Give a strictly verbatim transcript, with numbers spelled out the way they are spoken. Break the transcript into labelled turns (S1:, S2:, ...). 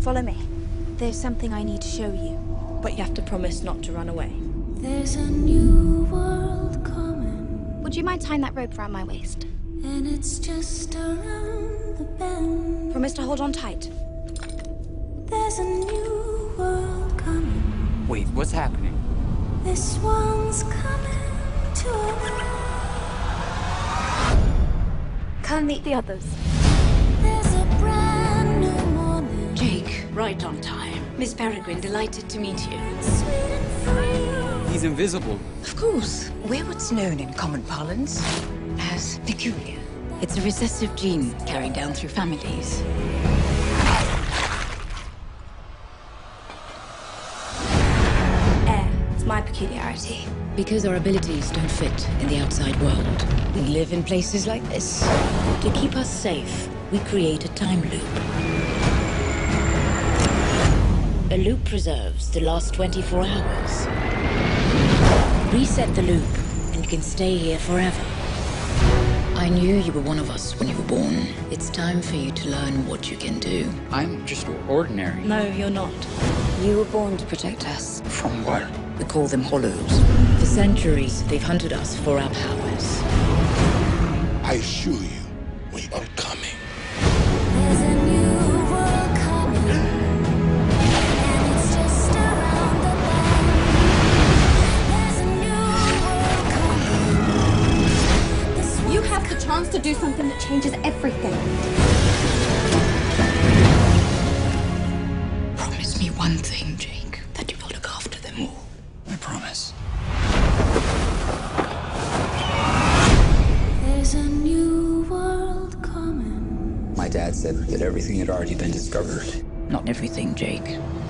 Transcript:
S1: Follow me. There's something I need to show you. But you have to promise not to run away.
S2: There's a new world coming.
S1: Would you mind tying that rope around my waist?
S2: And it's just around the bend.
S1: Promise to hold on tight.
S2: There's a new world coming.
S3: Wait, what's happening?
S2: This one's coming to an end.
S1: Come meet the others.
S2: There's a brand new morning.
S4: Jake, right on time. Miss Peregrine, delighted to meet you.
S2: Sweet and free.
S3: He's invisible.
S4: Of course. We're what's known in common parlance as peculiar. It's a recessive gene carried down through families.
S1: Air. It's my peculiarity.
S4: Because our abilities don't fit in the outside world, we live in places like this. To keep us safe, we create a time loop. A loop preserves the last twenty-four hours. Reset the loop, and you can stay here forever. I knew you were one of us when you were born. It's time for you to learn what you can do.
S3: I'm just ordinary.
S4: No, you're not. You were born to protect us.
S3: From what?
S4: We call them Hollows. For centuries, they've hunted us for our powers.
S5: I assure you, we are coming.
S2: There's a new world coming. And it's just around the bend. There's a new world coming. This
S1: You have the chance to do something that changes everything.
S4: Promise me one thing, Jake, that you will look after them all.
S3: I promise.
S2: There's a new world coming.
S3: My dad said that everything had already been discovered.
S4: Not everything, Jake.